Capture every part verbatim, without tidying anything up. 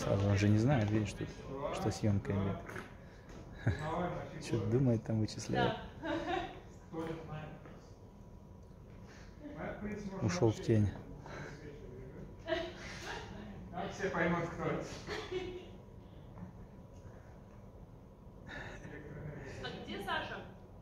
Сразу он же не знает, видишь, что, что съемка идет. Что-то думает, там вычисляет. Ушел в тень. Все поймут, кто это. А где Саша?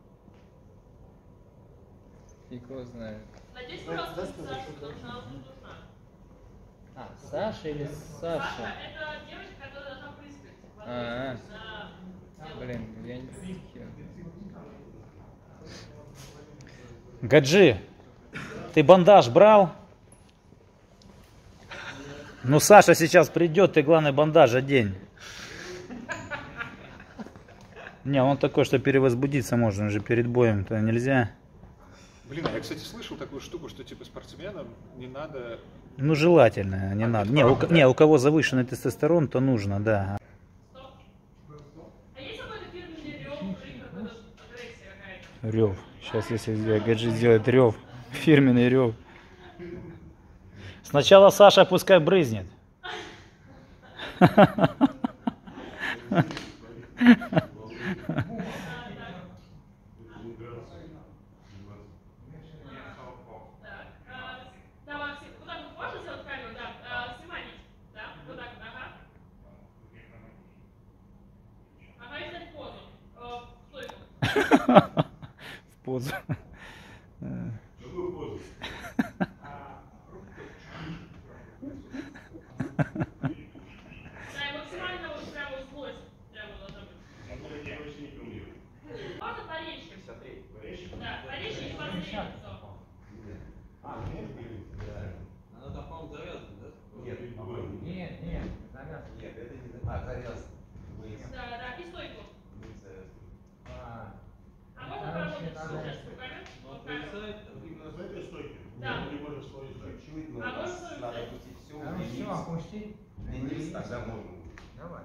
Фиг его знает. Надеюсь, пожалуйста, Саша, потому что она тут нужна. А, Саша или Саша? Саша — это девочка, которая должна прыскать. А, Да. блин, я не знаю. Гаджи, ты бандаж брал? Ну, Саша сейчас придет, ты, главное, бандаж одень. Не, он такой, что перевозбудиться можно уже перед боем-то нельзя. Блин, а я, кстати, слышал такую штуку, что типа спортсменам не надо... Ну, желательно, не а надо. Не у, не, у кого завышенный тестостерон, то нужно, да. А есть какой-то фирменный рев, какая-то агрессия какая-то? Рев. Сейчас, если Гаджи сделает рев, фирменный рев. Сначала Саша пускай брызнет. В позу. Нет, нет, завязка. Нет, это не завязка. А, завязка. Да, да, и стойку. А, а можно поработать сейчас руками? Именно с этой стойки? Да. Не можешь сложить чуть-чуть, но А можно надо сложить? пустить все. а ну все, опусти. Низ тогда можно. Давай.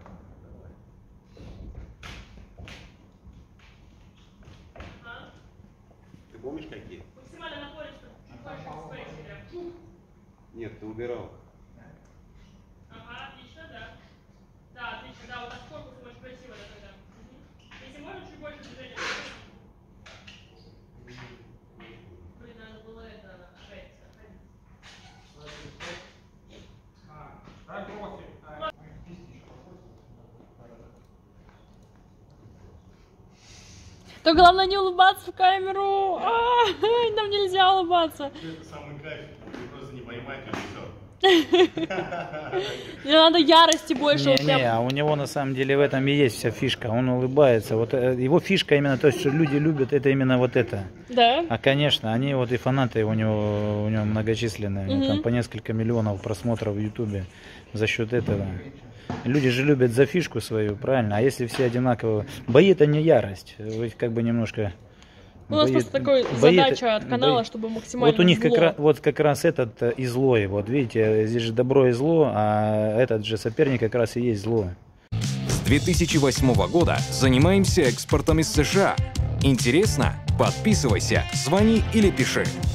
А? Ты помнишь какие? Максимально напорить, чтобы чуть больше экспрессии прям. Нет, ты убирал. Ага, отлично, да. Да, отлично, да, вот так корпус очень красиво, да, тогда. Угу. Если можно, чуть больше движения. Блин, надо было это, шесть, заходить. Так, профи. То главное не улыбаться в камеру. А, нам нельзя улыбаться. Это самый кайф. Ты просто не поймать, и все. Мне надо ярости больше. Не, не, а у него на самом деле в этом и есть вся фишка. Он улыбается. Вот его фишка именно то, что люди любят, это именно вот это. Да? А конечно, они вот и фанаты у него, у него многочисленные, у него там по несколько миллионов просмотров в Ютубе за счет этого. Люди же любят за фишку свою, правильно? А если все одинаково, бои это не ярость, вы как бы немножко. У нас бои, просто такая бои, задача от канала, бои. чтобы максимально Вот у них зло. как раз, вот как раз этот и злой, вот видите, здесь же добро и зло, а этот же соперник как раз и есть зло. С две тысячи восьмого года занимаемся экспортом из США. Интересно? Подписывайся, звони или пиши.